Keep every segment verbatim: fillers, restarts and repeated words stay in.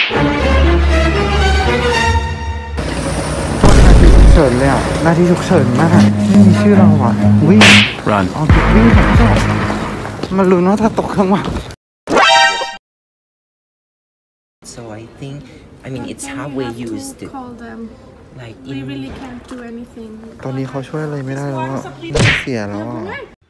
นาทีฉุกเฉินเลยอ่ะนาทีฉุกเฉินมากไม่มีชื่อเราอ่ะวิ่ง run อ๋อวิ่งของเจ้ามันรู้นะถ้าตกเครื่องว่ะ So I think I mean it's how we used to call them like we in really can't do anything ตอนนี้เขาช่วยอะไรไม่ได้แล้วอ่ะเสียแล้วอ่ะ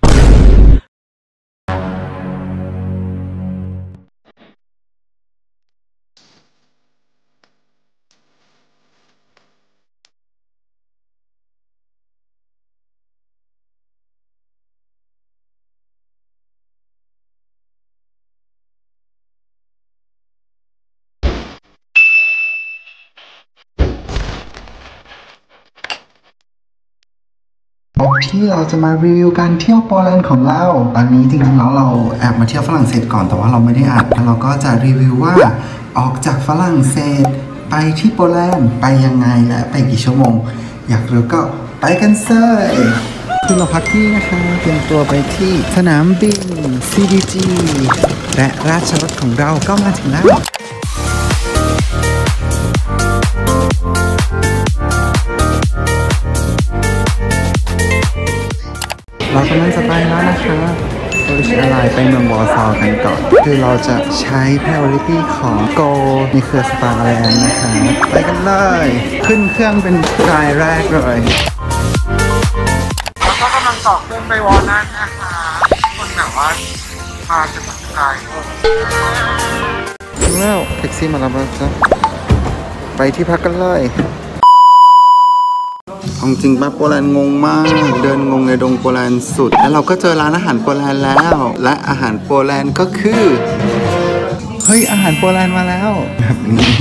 ที่เราจะมารีวิวการเที่ยวโปแลนด์ของเราตอนนี้จริงๆแล้วเราแอบมาเที่ยวฝรั่งเศสก่อนแต่ว่าเราไม่ได้อัดแล้วเราก็จะรีวิวว่าออกจากฝรั่งเศสไปที่โปแลนด์ไปยังไงและไปกี่ชั่วโมงอยากรู้ก็ไปกันเลยคือเราพักที่นะคะเตรียมตัวไปที่สนามบิน ซี ดี จี และราชรถของเราก็มาถึงแล้วเรากำลังจะไปแล้วนะคะโดยใช้อะไรไปเมืองวอร์ซอว์กันก่อนคือเราจะใช้ priority ของ Go ในเครือ Starland นะคะไปกันเลยขึ้นเครื่องเป็นรายแรกเลยแล้วก็กำลังต่อเครื่องไปวอร์นั่นนะคะคนแบบว่าพาจะไกลแล้วแท็กซี่มาแล้วจ้ะไปที่พักกันเลยจริงป่ะโปแลนด์งงมากเดินงงในดงโปแลนด์สุดแล้วเราก็เจอร้านอาหารโปแลนด์แล้วและอาหารโปแลนด์ก็คือเฮ้ยอาหารโปแลนด์มาแล้วแบบนี้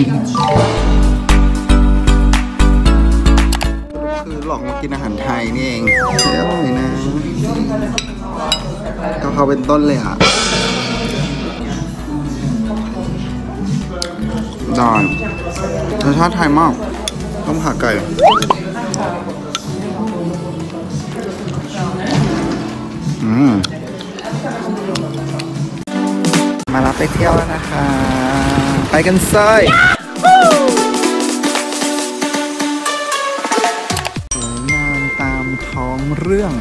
คือหลอกมากินอาหารไทยนี่เองอร่อยนะกะเพราเป็นต้นเลยอ่ะดอนรสชาติไทยมากต้มขาไก่อืมมารับไปเที่ยวแล้วนะคะไปกันเลยสวยงามตามท้องเรื่อง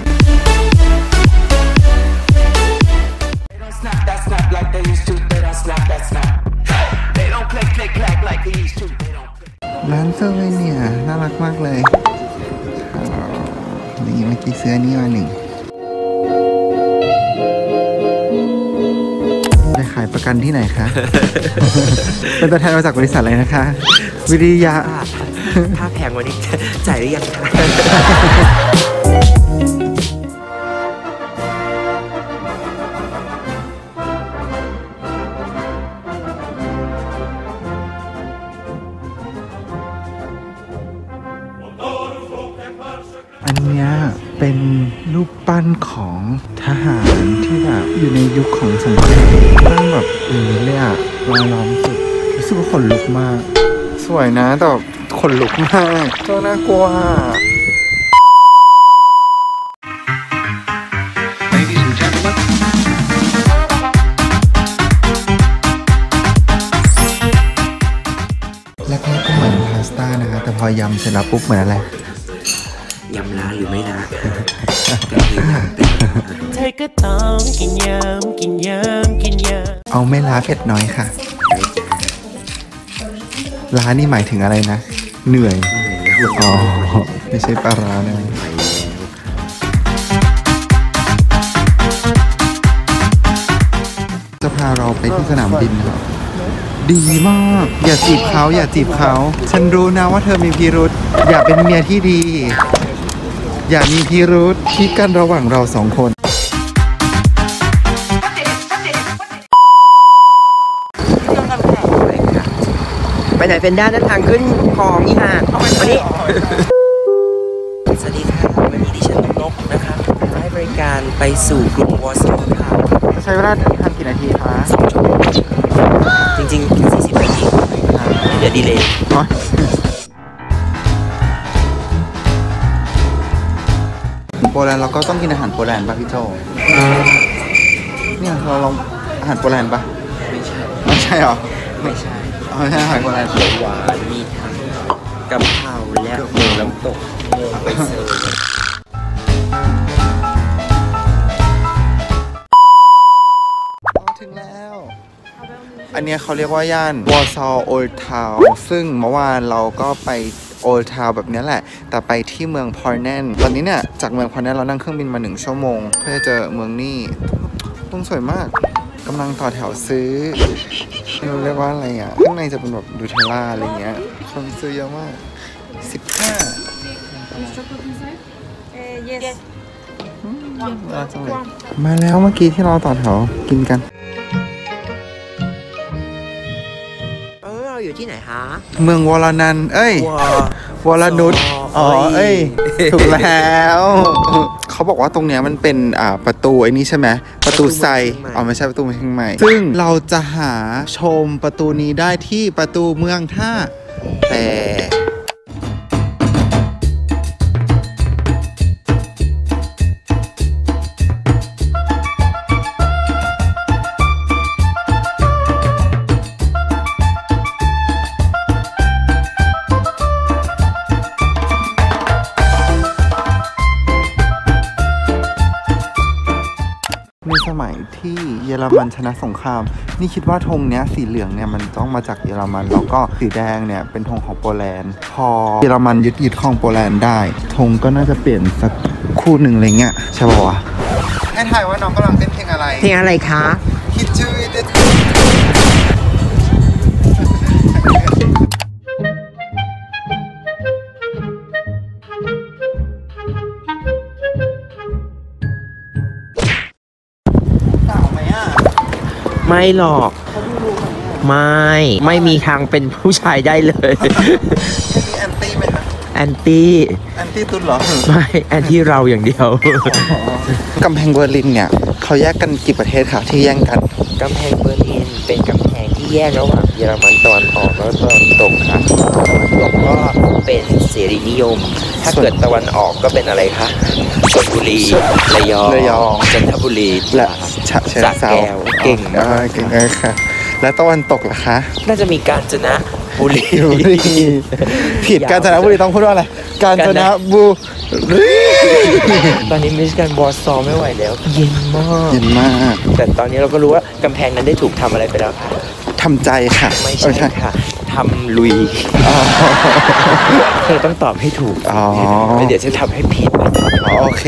ร้านเซอร์เวเนียน่ารักมากเลยนี่เมื่อกี้ซื้อนี่มาหนึ่งไปขายประกันที่ไหนคะ เป็นตัวแทนมาจากบริษัทอะไรนะคะ วิริยะถ้าแพงวันนี้จ่ายหรือยังคะอันเนี้ยเป็นรูปปั้นของทหารที่แบบอยู่ในยุคของสงครามตั้งแบบอย่างนี้เลยอะลายล้อมสุดรู้สึกว่าขนลุกมากสวยนะแต่ขนลุกมากเจ้าน่ากลัวแรกๆก็เหมือนพาสต้านะคะแต่พอยำเสร็จแล้วปุ๊บเหมือนอะไรยำล้าหรือไม่ล้าเธอก็ต้องกินยำกินยำกินยำเอาไม่ล้าเผ็ดน้อยค่ะล้านี่หมายถึงอะไรนะเหนื่อยอ๋อไม่ใช่ปลาร้านะจะพาเราไปที่สนามบินครับดีมากอย่าจีบเขาอย่าจีบเขาฉันรู้นะว่าเธอมีพิรุธอย่าเป็นเมียที่ดีอย่ามีพิรุธคิดกันระหว่างเราสองคนไปไหนเป็นด้านทางขึ้นคลองนี่ค่ะวันนี้สวัสดีค่ะวันนี้ดิฉันนกนะคะจะให้บริการไปสู่กรุงวอร์ซอว์ค่ะใช้เวลาเดินทางกี่นาทีคะสองชั่วโมงจริงๆแค่สี่สิบนาทีเดี๋ยวดีเลยโปแลนด์เราก็ต้องกินอาหารโปแลนด์ป่ะพี่โจเนี่ยเราลองอาหารโปแลนด์ป่ะไม่ใช่ไม่ใช่หรอไม่ใช่อ๋อไม่ใช่อาหารโบราณเขียวหวานมีทั้งกะเพราและหมูน้ำตกหมูใบเซยถึงแล้ว อันนี้เขาเรียกว่าย่านวอร์ซอโอลด์ทาวน์ซึ่งเมื่อวานเราก็ไปโอลด์ทาวน์แบบนี้แหละแต่ไปที่เมืองพอร์แนนตอนนี้เนี่ยจากเมืองพอร์แนนเรานั่งเครื่องบินมาหนึ่งชั่วโมงเพื่อจะเจอเมืองนี้ตรงสวยมากกำลังต่อแถวซื้อเรียกว่าอะไรอ่ะข้างในจะเป็นแบบดูเทลล่าอะไรเงี้ยคนซื้อเยอะมากสิบห้ามาแล้วเมื่อกี้ที่เราต่อแถวกินกันเออเราอยู่ที่ไหนคะเมืองวรนันท์เอ้ยวรนุชอ๋อเอ้ยถูกแล้วเขาบอกว่าตรงเนี้ยมันเป็นอ่าประตูไอ้นี่ใช่ไหมประตูไซอ๋อไม่ใช่ประตูเชียงใหม่ซึ่งเราจะหาชมประตูนี้ได้ที่ประตูเมืองท่าแพ ในสมัยที่เยอรมันชนะสงครามนี่คิดว่าธงเนี้ยสีเหลืองเนี่ยมันต้องมาจากเยอรมันแล้วก็สีแดงเนี่ยเป็นธงของโปแลนด์พอเยอรมันยึดยึดครองโปแลนด์ได้ธงก็น่าจะเปลี่ยนสักคู่หนึ่งอะไรเงี้ยใช่ป่าววะให้ทายว่าน้องกำลังเต้นเพลงอะไรเพลงอะไรคะคิดชื่อเด็ดไม่หรอกไม่ไม่มีทางเป็นผู้ชายได้เลยแอนตี้ไหมคะแอนตี้แอนตี้ตุ้นเหรอไม่แอนตี้เราอย่างเดียวกำแพงเบอร์ลินเนี่ยเขาแยกกันกี่ประเทศคะที่แย่งกันกำแพงเบอร์ลินเป็นกำแพงที่แยกระหว่างเยอรมันตะวันออกและตะวันตกค่ะตะวันตกก็เป็นเสรีนิยมถ้าเกิดตะวันออกก็เป็นอะไรคะชลบุรีระยองระยองจันทบุรีและฉะเชิงเทราเก่งมากเก่งเลยค่ะและตะวันตกล่ะคะน่าจะมีกาญจนบุรีผิดกาญจนบุรีต้องพูดว่าอะไรกาญจนบุรีตอนนี้มิสแกรนด์วอร์ซอไม่ไหวแล้วเย็นมากเย็นมากแต่ตอนนี้เราก็รู้ว่ากำแพงนั้นได้ถูกทำอะไรไปแล้วค่ะทำใจค่ะไม่ใช่ค่ะทำลุยเธอต้องตอบให้ถูกไม่เดี๋ยวจะทำให้ผิดโอเค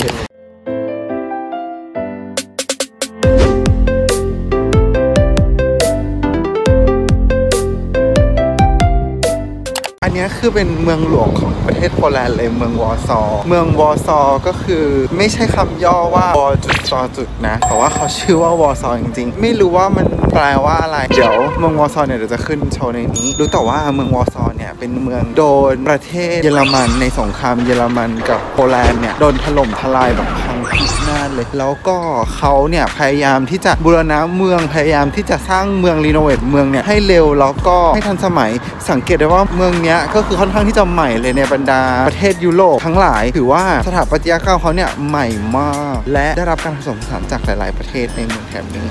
อันนี้คือเป็นเมืองหลวงของประเทศโปแลนด์เลยเมืองวอร์ซอเมืองวอร์ซอก็คือไม่ใช่คำย่อว่าวอร์จุดซอจุดนะแต่ว่าเขาชื่อว่าวอร์ซอจริงๆไม่รู้ว่ามันแปลว่าอะไรเดี๋ยวเมืองวอร์ซอเนี่ยเดี๋ยวจะขึ้นโชว์ในนี้รู้แต่ว่าเมืองวอร์ซอเนี่ยเป็นเมืองโดนประเทศเยอรมันในสงครามเยอรมันกับโปแลนด์เนี่ยโดนถล่มทลายแบบพังพินาศเลยแล้วก็เขาเนี่ยพยายามที่จะบูรณะเมืองพยายามที่จะสร้างเมืองรีโนเวทเมืองเนี่ยให้เร็วแล้วก็ให้ทันสมัยสังเกตได้ว่าเมืองเนี้ยก็คือค่อนข้างที่จะใหม่เลยในบรรดาประเทศยุโรปทั้งหลายถือว่าสถาปัตยกรรมเขาเนี่ยใหม่มากและได้รับการผสมผสานจากหลายๆประเทศในเมืองแถบนี้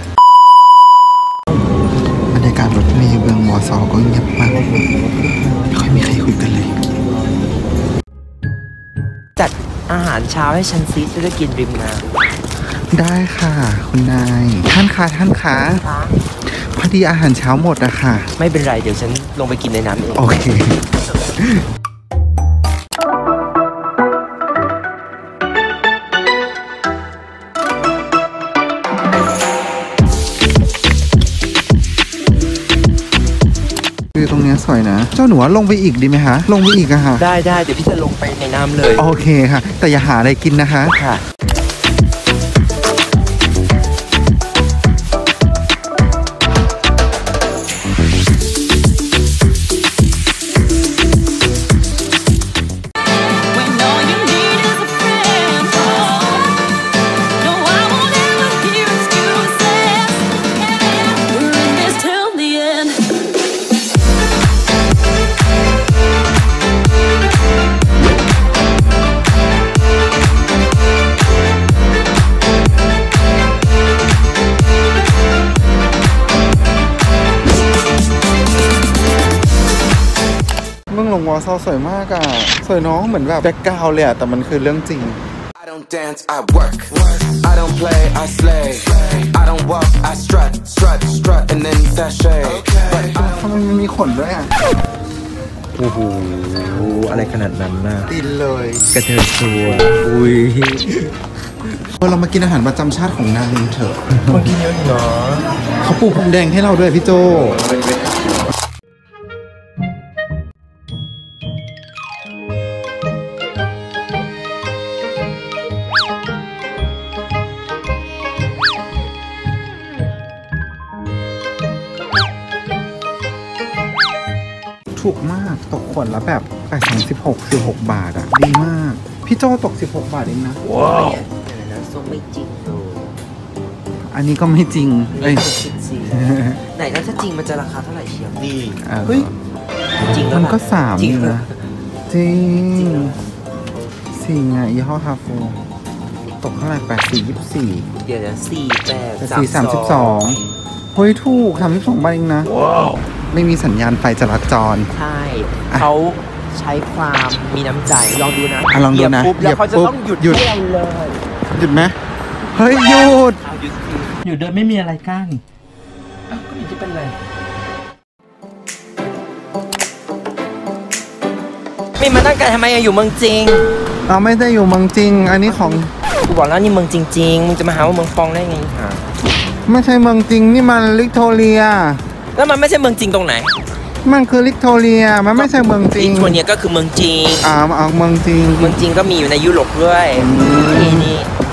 บรรยากาศรถเมล์เมืองวอร์ซอก็เงียบมากไม่ค่อยมีใครคุยกันเลยจัดอาหารเช้าให้ฉันซีจะได้กินริมน้ำได้ค่ะคุณนายท่านคะท่านคะพอดีอาหารเช้าหมดอะค่ะไม่เป็นไรเดี๋ยวฉันลงไปกินในน้ำเองโอเคคือตรงนี้สวยนะเจ้าหนูว่าลงไปอีกดีไหมคะลงไปอีกอะค่ะได้ได้เดี๋ยวพี่จะลงไปในน้ำเลยโอเคค่ะแต่อย่าหาอะไรกินนะคะค่ะเมืองหลวงวอร์ซอสวยมากอ่ะสวยน้องเหมือนแบบแบ็คกราวด์เลยอ่ะแต่มันคือเรื่องจริง I don't dance I work I don't play I slay I don't walk I strut strut strut in any sachet ทำไมมันมีขนด้วยอ่ะโอ้โหอะไรขนาดนั้นน่ะตินเลยกระเทยชัวอุ้ยเรามากินอาหารประจำชาติของนาลินเถอะคนกินเยอะเนาะเขาปูพรมแดงให้เราด้วยพี่โจถูกมากตกขวดละแบบแปดสามสิบหกสิบหกบาทอ่ะดีมากพี่โจตกสิบหกบาทเองนะว้าวแล้วส้มไม่จริงเลยอันนี้ก็ไม่จริงเอ้ยจริงไหนแล้วถ้าจริงมันจะราคาเท่าไหร่เชียวนี่เฮ้ยจริงแล้วมันก็สามจริงอยู่เหรอนะจริงจริงเหรอสี่ไงยี่ห้อฮาฟูตกเท่าไหร่แปดสี่ยี่สิบสี่เดี๋ยวนะสี่แปดแปดสี่สามสิบสองเฮ้ยถูกสามสิบสองบาทเองนะไม่มีสัญญาณไฟจราจรใช่เขาใช้ความมีน้ำใจลองดูนะอ่ะลองดูนะเหยียบปุ๊บแล้วเขาจะเหยียบปุ๊บต้องหยุดหยุดให้เราเลยหยุดไหมเฮ้ยหยุดเอาหยุดสิอยู่โดยไม่มีอะไรกั้นอ้าวก็ไม่จะเป็นไรไม่มาตั้งใจทำไมอะอยู่เมืองจริงเราไม่ได้อยู่เมืองจริง อันนี้ของกูบอกแล้วนี่เมืองจริงๆมึงจะมาหาว่าเมืองปองได้ไงอ่ะไม่ใช่เมืองจริงนี่มันลิกโทเรียแล้วมันไม่ใช่เมืองจริงตรงไหนมันคือลิกโทเรียมันไม่ใช่เมืองจริลิงทัวเนียก็คือเมืองจริงอ่าเอาเมืองจริงเมืองจริงก็มีอยู่ในยุโรปด้วยนี่นี่